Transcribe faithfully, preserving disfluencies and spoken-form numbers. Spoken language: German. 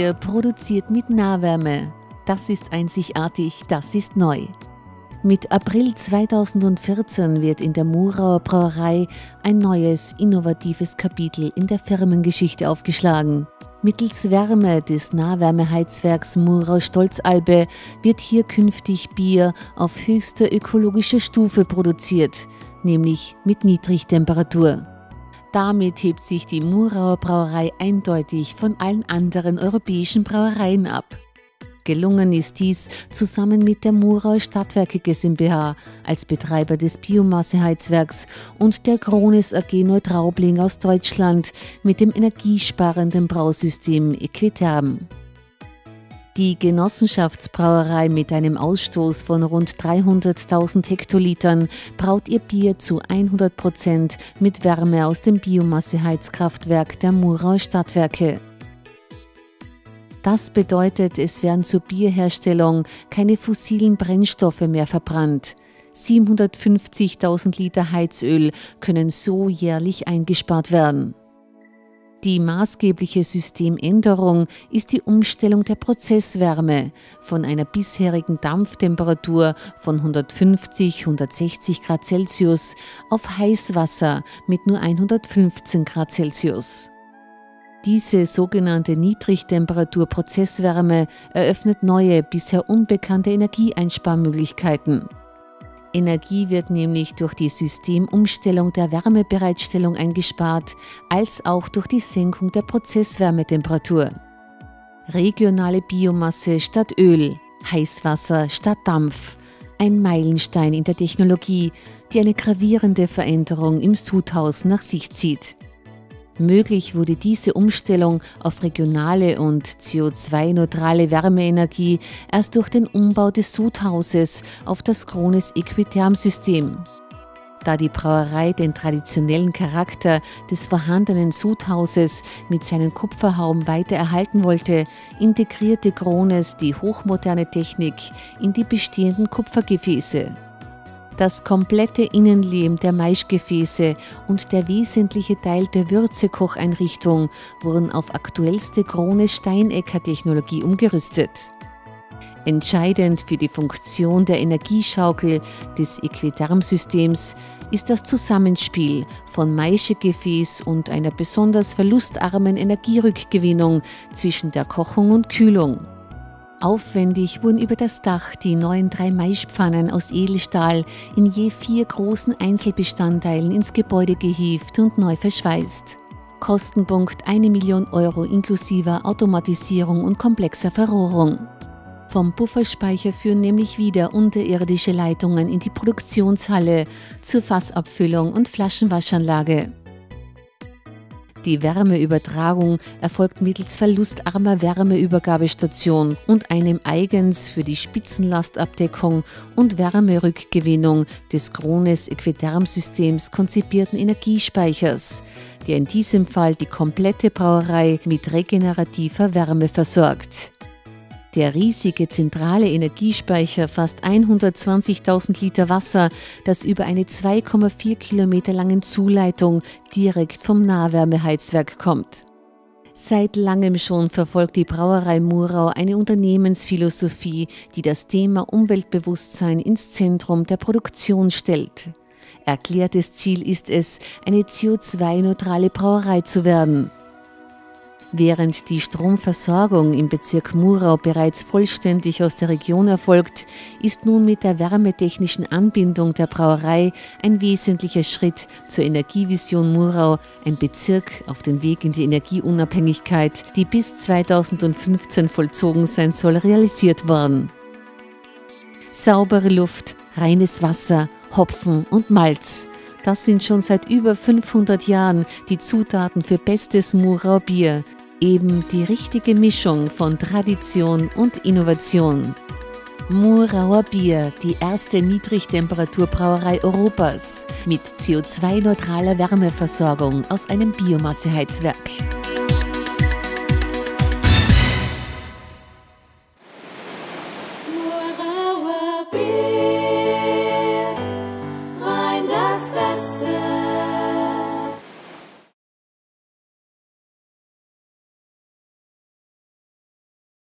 Bier produziert mit Nahwärme. Das ist einzigartig, das ist neu. Mit April zweitausendvierzehn wird in der Murauer Brauerei ein neues, innovatives Kapitel in der Firmengeschichte aufgeschlagen. Mittels Wärme des Nahwärmeheizwerks Murau-Stolzalbe wird hier künftig Bier auf höchster ökologischer Stufe produziert, nämlich mit Niedrigtemperatur. Damit hebt sich die Murauer Brauerei eindeutig von allen anderen europäischen Brauereien ab. Gelungen ist dies zusammen mit der Murauer Stadtwerke GmbH als Betreiber des Biomasseheizwerks und der Krones A G Neutraubling aus Deutschland mit dem energiesparenden Brausystem Equitherm. Die Genossenschaftsbrauerei mit einem Ausstoß von rund dreihunderttausend Hektolitern braut ihr Bier zu hundert Prozent mit Wärme aus dem Biomasseheizkraftwerk der Murauer Stadtwerke. Das bedeutet, es werden zur Bierherstellung keine fossilen Brennstoffe mehr verbrannt. siebenhundertfünfzigtausend Liter Heizöl können so jährlich eingespart werden. Die maßgebliche Systemänderung ist die Umstellung der Prozesswärme von einer bisherigen Dampftemperatur von hundertfünfzig bis hundertsechzig Grad Celsius auf Heißwasser mit nur hundertfünfzehn Grad Celsius. Diese sogenannte Niedrigtemperatur-Prozesswärme eröffnet neue, bisher unbekannte Energieeinsparmöglichkeiten. Energie wird nämlich durch die Systemumstellung der Wärmebereitstellung eingespart, als auch durch die Senkung der Prozesswärmetemperatur. Regionale Biomasse statt Öl, Heißwasser statt Dampf. Ein Meilenstein in der Technologie, die eine gravierende Veränderung im Sudhaus nach sich zieht. Möglich wurde diese Umstellung auf regionale und C O zwei neutrale Wärmeenergie erst durch den Umbau des Sudhauses auf das Krones Equitherm-System. Da die Brauerei den traditionellen Charakter des vorhandenen Sudhauses mit seinen Kupferhauben weiter erhalten wollte, integrierte Krones die hochmoderne Technik in die bestehenden Kupfergefäße. Das komplette Innenleben der Maischgefäße und der wesentliche Teil der Würzekocheinrichtung wurden auf aktuellste Krones Steinecker-Technologie umgerüstet. Entscheidend für die Funktion der Energieschaukel des Equitherm-Systems ist das Zusammenspiel von Maischegefäß und einer besonders verlustarmen Energierückgewinnung zwischen der Kochung und Kühlung. Aufwendig wurden über das Dach die neuen drei Maischpfannen aus Edelstahl in je vier großen Einzelbestandteilen ins Gebäude gehievt und neu verschweißt. Kostenpunkt eine Million Euro inklusive Automatisierung und komplexer Verrohrung. Vom Pufferspeicher führen nämlich wieder unterirdische Leitungen in die Produktionshalle zur Fassabfüllung und Flaschenwaschanlage. Die Wärmeübertragung erfolgt mittels verlustarmer Wärmeübergabestation und einem eigens für die Spitzenlastabdeckung und Wärmerückgewinnung des Krones Equitherm-Systems konzipierten Energiespeichers, der in diesem Fall die komplette Brauerei mit regenerativer Wärme versorgt. Der riesige zentrale Energiespeicher fasst hundertzwanzigtausend Liter Wasser, das über eine zwei Komma vier Kilometer langen Zuleitung direkt vom Nahwärmeheizwerk kommt. Seit langem schon verfolgt die Brauerei Murau eine Unternehmensphilosophie, die das Thema Umweltbewusstsein ins Zentrum der Produktion stellt. Erklärtes Ziel ist es, eine C O zwei neutrale Brauerei zu werden. Während die Stromversorgung im Bezirk Murau bereits vollständig aus der Region erfolgt, ist nun mit der wärmetechnischen Anbindung der Brauerei ein wesentlicher Schritt zur Energievision Murau, ein Bezirk auf den Weg in die Energieunabhängigkeit, die bis zweitausendfünfzehn vollzogen sein soll, realisiert worden. Saubere Luft, reines Wasser, Hopfen und Malz. Das sind schon seit über fünfhundert Jahren die Zutaten für bestes Murauer Bier. Eben die richtige Mischung von Tradition und Innovation. Murauer Bier, die erste Niedrigtemperaturbrauerei Europas mit C O zwei neutraler Wärmeversorgung aus einem Biomasseheizwerk.